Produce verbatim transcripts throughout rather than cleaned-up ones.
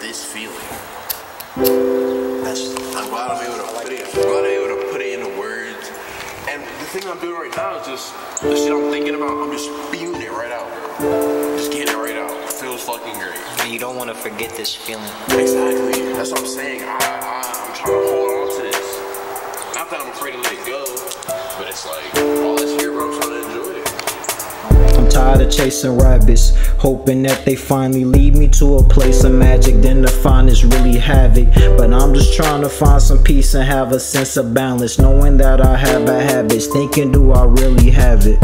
this feeling. That's, I'm glad I'm able to put it. I'm glad I'm able to put it into words. And the thing I'm doing right now is just the shit I'm thinking about. I'm just spewing it right out. Just getting it right out. It feels fucking great. You don't want to forget this feeling. Exactly. That's what I'm saying. I, I I'm trying to hold on to this. Not that I'm afraid to let it go, but it's like all this here, bro. I'm trying to enjoy it. I'm tired of chasing rabbits, hoping that they finally lead me to a place of magic. Then to find is really havoc. But I'm just trying to find some peace and have a sense of balance, knowing that I have bad habits, thinking, do I really have it?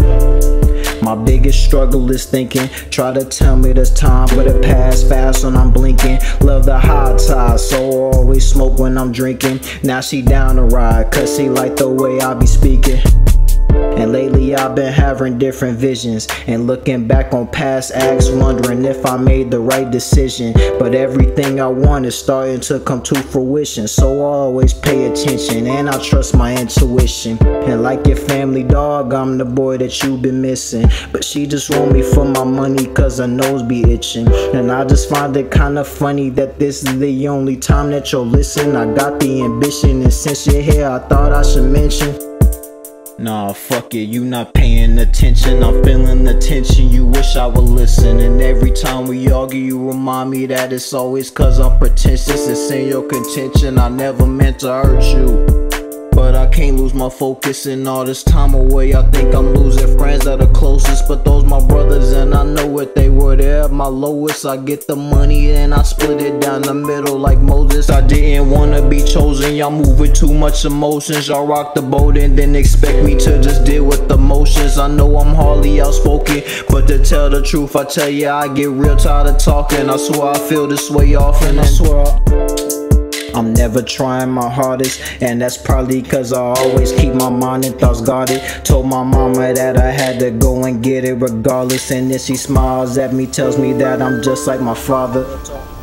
My biggest struggle is thinking. Try to tell me there's time, but it pass fast when I'm blinking. Love the high tide, so I always smoke when I'm drinking. Now she down to ride, cause she like the way I be speaking. And lately I've been having different visions, and looking back on past acts, wondering if I made the right decision. But everything I want is starting to come to fruition, so I always pay attention and I trust my intuition. And like your family dog, I'm the boy that you've been missing. But she just want me for my money cause her nose be itching. And I just find it kinda funny that this is the only time that you'll listen. I got the ambition, and since you're here I thought I should mention, nah, fuck it, you not paying attention. I'm feeling the tension, you wish I would listen. And every time we argue, you remind me that it's always cause I'm pretentious. It's in your contention, I never meant to hurt you, but I can't lose my focus. And all this time away, I think I'm losing friends that are closest. But those my brothers, and I know it, they were there at my lowest. I get the money and I split it down the middle like Moses. I didn't wanna be chosen, y'all move with too much emotions. Y'all rock the boat and then expect me to just deal with the motions. I know I'm hardly outspoken, but to tell the truth, I tell ya I get real tired of talking. I swear I feel this way often. I swear I I'm never trying my hardest, and that's probably cause I always keep my mind and thoughts guarded. Told my mama that I had to go and get it regardless, and then she smiles at me, tells me that I'm just like my father.